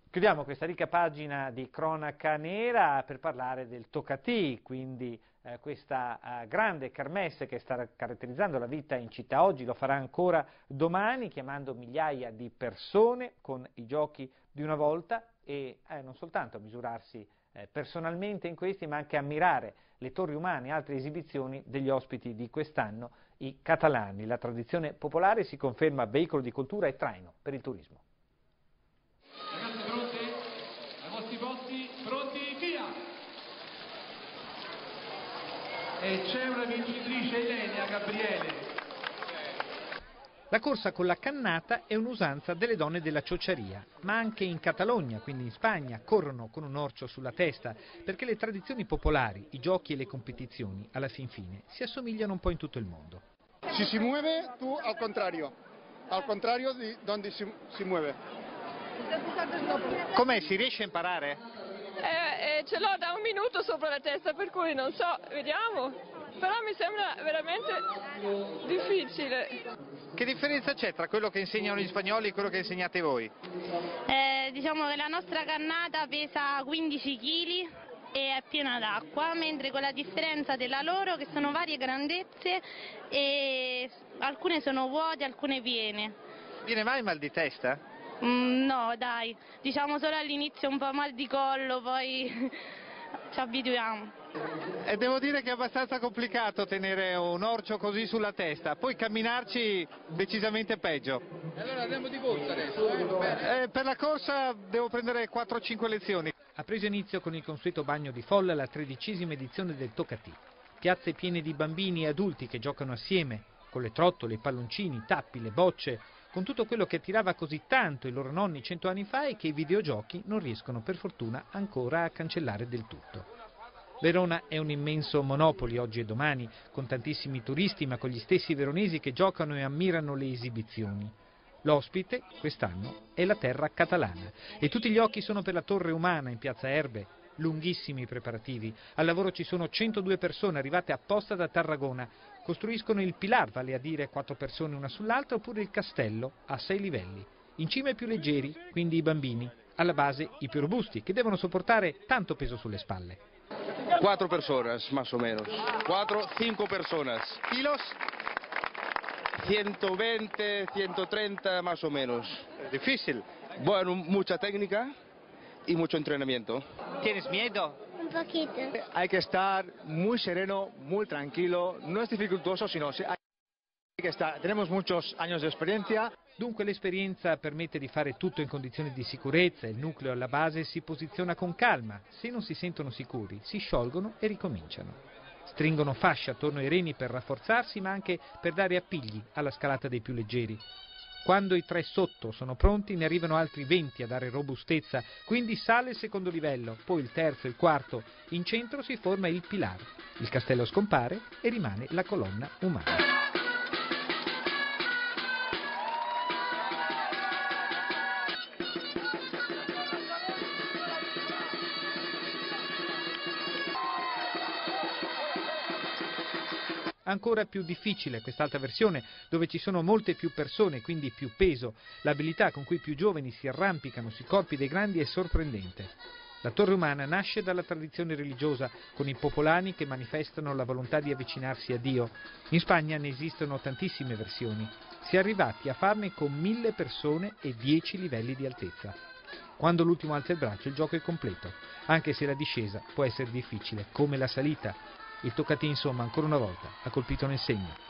Chiudiamo questa ricca pagina di cronaca nera per parlare del Tocatì, quindi questa grande kermesse che sta caratterizzando la vita in città oggi, lo farà ancora domani chiamando migliaia di persone con i giochi di una volta e non soltanto misurarsi personalmente in questi, ma anche ammirare le torri umane e altre esibizioni degli ospiti di quest'anno, i catalani. La tradizione popolare si conferma veicolo di cultura e traino per il turismo. Ragazze pronte? Ai vostri posti? Pronti? Via! E c'è una vincitrice, Elenia Gabriele. La corsa con la cannata è un'usanza delle donne della ciociaria, ma anche in Catalogna, quindi in Spagna, corrono con un orcio sulla testa, perché le tradizioni popolari, i giochi e le competizioni, alla fin fine, si assomigliano un po' in tutto il mondo. Si si muove, tu al contrario di donde si muove. Com'è? Si riesce a imparare? Ce l'ho da un minuto sopra la testa, per cui non so, vediamo. Però mi sembra veramente difficile. Che differenza c'è tra quello che insegnano gli spagnoli e quello che insegnate voi? Diciamo che la nostra cannata pesa 15 kg e è piena d'acqua, mentre con la differenza della loro che sono varie grandezze e alcune sono vuote, alcune piene. Viene mai mal di testa? No, dai, diciamo solo all'inizio un po' mal di collo, poi ci abituiamo. E devo dire che è abbastanza complicato tenere un orcio così sulla testa, poi camminarci decisamente peggio. E allora andiamo di corsa adesso. Per la corsa devo prendere 4-5 lezioni. Ha preso inizio con il consueto bagno di folla la 13ª edizione del Tocatì. Piazze piene di bambini e adulti che giocano assieme, con le trottole, i palloncini, i tappi, le bocce, con tutto quello che attirava così tanto i loro nonni 100 anni fa e che i videogiochi non riescono per fortuna ancora a cancellare del tutto. Verona è un immenso Monopoli oggi e domani, con tantissimi turisti ma con gli stessi veronesi che giocano e ammirano le esibizioni. L'ospite, quest'anno, è la terra catalana e tutti gli occhi sono per la Torre Umana in piazza Erbe, lunghissimi i preparativi. Al lavoro ci sono 102 persone arrivate apposta da Tarragona, costruiscono il Pilar, vale a dire 4 persone una sull'altra, oppure il castello a 6 livelli. In cima i più leggeri, quindi i bambini, alla base i più robusti, che devono sopportare tanto peso sulle spalle. 4 personas, más o menos. 4-5 personas. Kilos? 120, 130, más o menos. Difícil. Bueno, mucha técnica y mucho entrenamiento. ¿Tienes miedo? Un poquito. Hay que estar muy sereno, muy tranquilo. No es dificultoso, sino hay que estar. Tenemos muchos años de experiencia. Dunque l'esperienza permette di fare tutto in condizioni di sicurezza, il nucleo alla base si posiziona con calma, se non si sentono sicuri si sciolgono e ricominciano. Stringono fasce attorno ai reni per rafforzarsi ma anche per dare appigli alla scalata dei più leggeri. Quando i 3 sotto sono pronti ne arrivano altri 20 a dare robustezza, quindi sale il secondo livello, poi il terzo, il quarto, in centro si forma il Pilar, il castello scompare e rimane la colonna umana. Ancora più difficile quest'altra versione, dove ci sono molte più persone, quindi più peso. L'abilità con cui i più giovani si arrampicano sui corpi dei grandi è sorprendente. La Torre Umana nasce dalla tradizione religiosa, con i popolani che manifestano la volontà di avvicinarsi a Dio. In Spagna ne esistono tantissime versioni. Si è arrivati a farne con 1000 persone e 10 livelli di altezza. Quando l'ultimo alza il braccio il gioco è completo, anche se la discesa può essere difficile, come la salita. Il Tocatì, insomma, ancora una volta ha colpito nel segno.